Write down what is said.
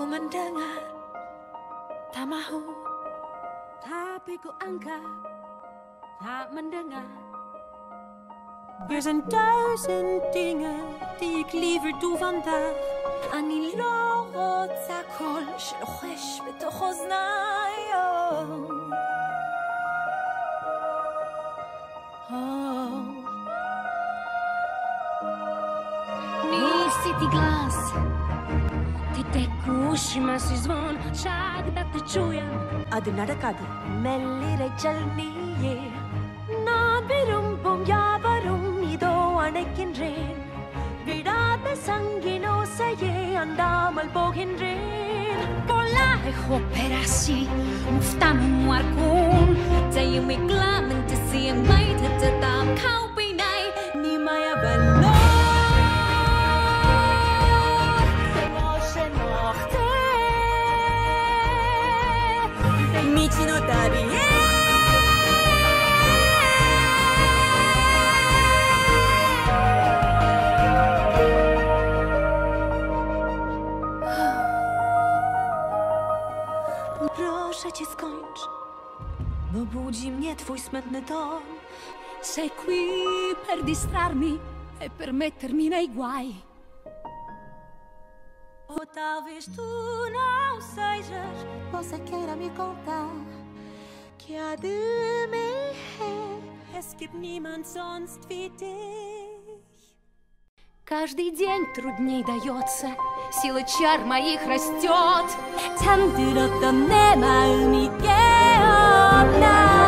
mendengar, tak mahu. Tapi ku angkat, tak mendengar. Er zijn duizend dingen die ik liever doe vandaag. אני לא רוצה קול שלוחש בתוך אוזניי. Nisi ti glas, ti teku ušima si zvon, čak da te čujem. அது நடக்காது. மெல்லிரைச்சல் நீயே, நான் விரும்பும் யாவரும் இதோ அணைக்கின்றேன். விடாத சங்கினோசையே அண்டாமல் போகின்றேன். Έχω περάσει, μου φτάνουν μου αρκούν. Τζέι με κλάμεν και εσύ εμάι τα καουπινάι. Νίμαια βελό σε νόχτε Μίτσι νο ταβι Proszę cię, skończ, bo budzi mnie twój smętny ton. Sei qui per distrarmi e per mettermi nei guai. Ou talvez tu não sejas, você queira me contar que há de mir es gibt niemand sonst wie dich. Каждый день трудней дается, сила чар моих растет. 잠들었던 내 마음이 깨어나.